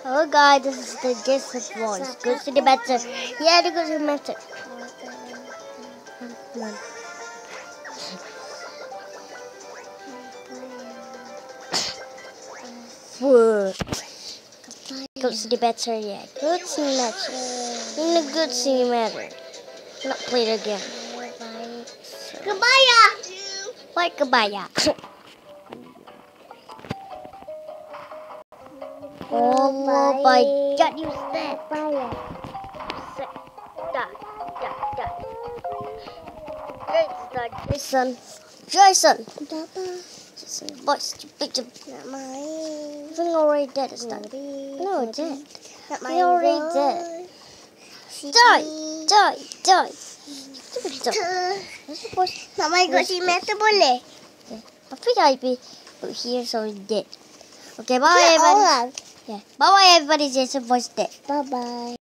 Oh God, this is the Joseph voice. Go to the better. Yeah, to go to the better. Whoa. Go to the better, yeah. Go to the better. In the good to the matter. Not play it again. Goodbye. Like goodbye. Oh my God, you said. Jason. Jason. Boys, picture. Not mine. I think already dead. It's done. No, it did. Not mine. He already dead. Die. Not mine. Kasi meta boleh. Tapi dah put here, so it's dead. Okay, bye everybody. Yeah, bye everybody. Jason voice dead. Bye bye.